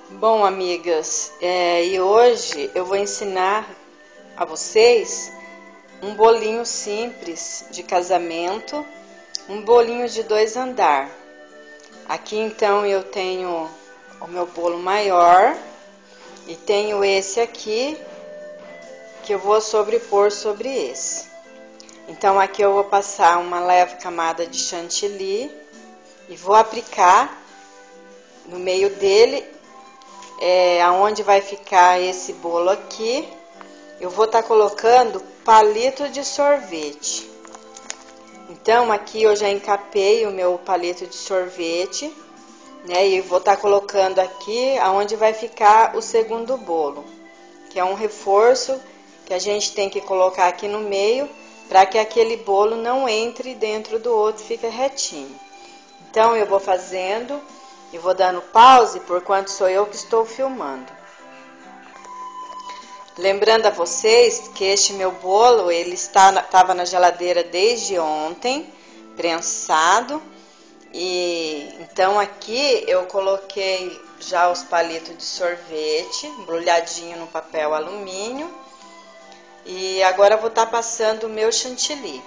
Bom, amigas, e hoje eu vou ensinar a vocês um bolinho simples de casamento, um bolinho de 2 andares. Aqui então eu tenho o meu bolo maior e tenho esse aqui que eu vou sobrepor sobre esse. Então aqui eu vou passar uma leve camada de chantilly e vou aplicar no meio dele, aonde vai ficar esse bolo aqui. Eu vou estar colocando palito de sorvete. Então aqui eu já encapei o meu palito de sorvete, né? E vou estar colocando aqui aonde vai ficar o segundo bolo, que é um reforço que a gente tem que colocar aqui no meio para que aquele bolo não entre dentro do outro, fica retinho. Então eu vou fazendo e vou dando pause por quanto sou eu que estou filmando. Lembrando a vocês que este meu bolo, ele estava na geladeira desde ontem, prensado. E então aqui eu coloquei já os palitos de sorvete, embrulhadinho no papel alumínio. E agora eu vou estar passando o meu chantilly.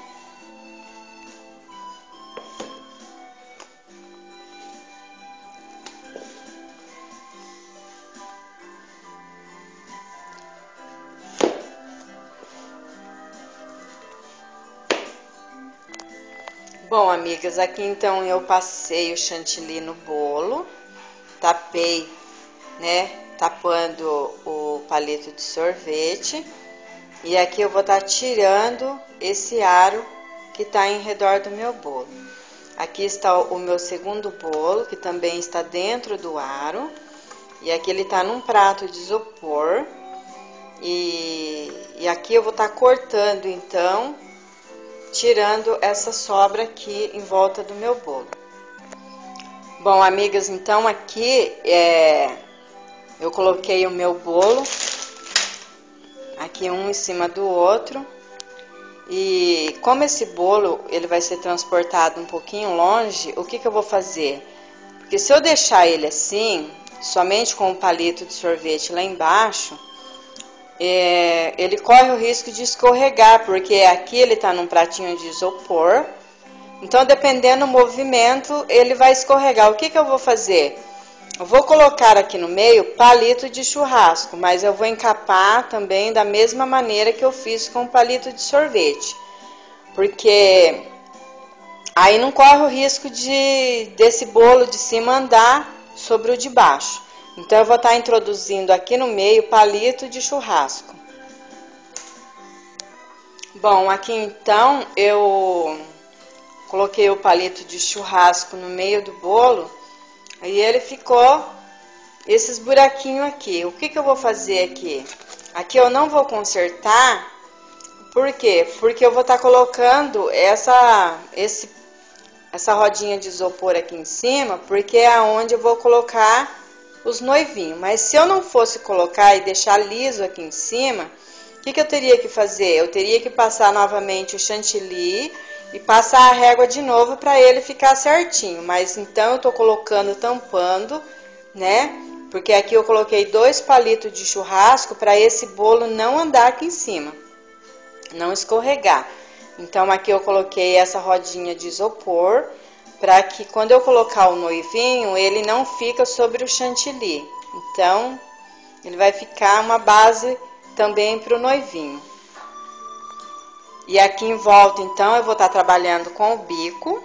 Bom, amigas, aqui então eu passei o chantilly no bolo, tapei, né, tapando o palito de sorvete. E aqui eu vou estar tirando esse aro que está em redor do meu bolo. Aqui está o meu segundo bolo, que também está dentro do aro. E aqui ele está num prato de isopor. E aqui eu vou estar cortando então, tirando essa sobra aqui em volta do meu bolo. Bom, amigas, então aqui eu coloquei o meu bolo aqui um em cima do outro. E como esse bolo ele vai ser transportado um pouquinho longe, o que eu vou fazer? Porque se eu deixar ele assim, somente com o palito de sorvete lá embaixo, ele corre o risco de escorregar, porque aqui ele está num pratinho de isopor. Então, dependendo do movimento, ele vai escorregar. O que eu vou fazer? Eu vou colocar aqui no meio palito de churrasco, mas eu vou encapar também da mesma maneira que eu fiz com o palito de sorvete. Porque aí não corre o risco desse bolo de cima andar sobre o de baixo. Então eu vou estar introduzindo aqui no meio palito de churrasco. Bom, aqui então eu coloquei o palito de churrasco no meio do bolo e ele ficou esses buraquinhos aqui. O que eu vou fazer aqui? Aqui eu não vou consertar. Por quê? Porque eu vou estar colocando essa rodinha de isopor aqui em cima, porque é onde eu vou colocar os noivinhos. Mas se eu não fosse colocar e deixar liso aqui em cima, o que eu teria que fazer? Eu teria que passar novamente o chantilly e passar a régua de novo para ele ficar certinho. Mas então eu tô colocando, tampando, né? Porque aqui eu coloquei 2 palitos de churrasco para esse bolo não andar aqui em cima, não escorregar. Então aqui eu coloquei essa rodinha de isopor para que quando eu colocar o noivinho, ele não fica sobre o chantilly. Então ele vai ficar uma base também para o noivinho. E aqui em volta então eu vou estar trabalhando com o bico.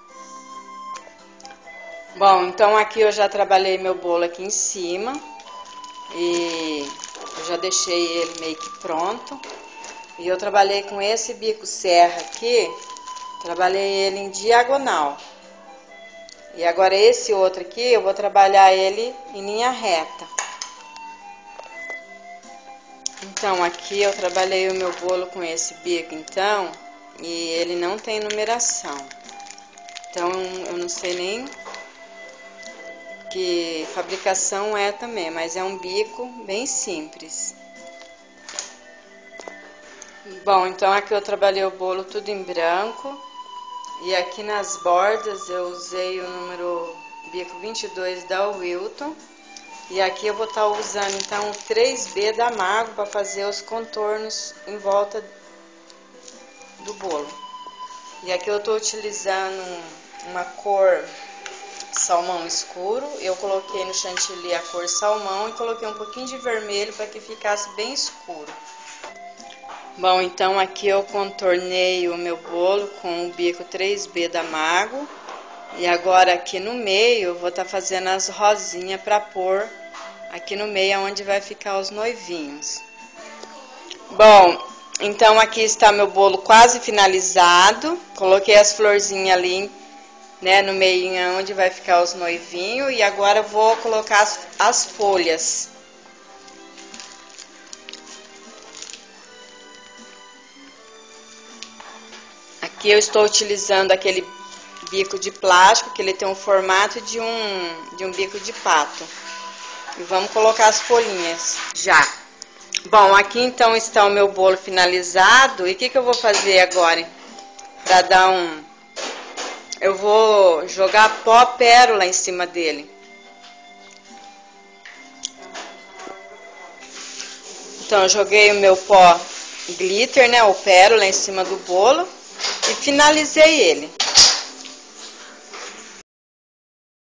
Bom, então aqui eu já trabalhei meu bolo aqui em cima e eu já deixei ele meio que pronto. E eu trabalhei com esse bico serra aqui, trabalhei ele em diagonal. E agora esse outro aqui, eu vou trabalhar ele em linha reta. Então aqui eu trabalhei o meu bolo com esse bico então, e ele não tem numeração. Então eu não sei nem que fabricação é também, mas é um bico bem simples. Bom, então aqui eu trabalhei o bolo tudo em branco. E aqui nas bordas eu usei o número bico 22 da Wilton. E aqui eu vou estar usando então o 3B da Mago para fazer os contornos em volta do bolo. E aqui eu estou utilizando uma cor salmão escuro. Eu coloquei no chantilly a cor salmão e coloquei um pouquinho de vermelho para que ficasse bem escuro. Bom, então aqui eu contornei o meu bolo com o bico 3B da Mago. E agora aqui no meio eu vou estar fazendo as rosinhas para pôr aqui no meio onde vai ficar os noivinhos. Bom, então aqui está meu bolo quase finalizado. Coloquei as florzinhas ali, né, no meio onde vai ficar os noivinhos. E agora eu vou colocar as folhas. Aqui eu estou utilizando aquele bico de plástico, que ele tem um formato de um bico de pato. E vamos colocar as folhinhas já. Bom, aqui então está o meu bolo finalizado. E o que eu vou fazer agora? Para dar eu vou jogar pó pérola em cima dele. Então eu joguei o meu pó glitter, né, o pérola em cima do bolo e finalizei ele.